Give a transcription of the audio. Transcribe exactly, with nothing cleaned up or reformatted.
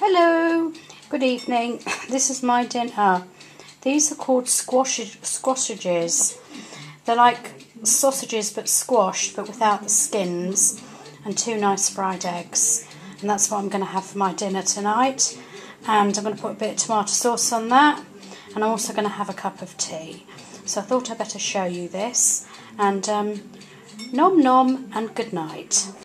Hello, good evening. This is my dinner. These are called squash squashages. They're like sausages but squashed but without the skins, and two nice fried eggs. And that's what I'm going to have for my dinner tonight. And I'm going to put a bit of tomato sauce on that. And I'm also going to have a cup of tea. So I thought I'd better show you this. And um, nom nom and good night.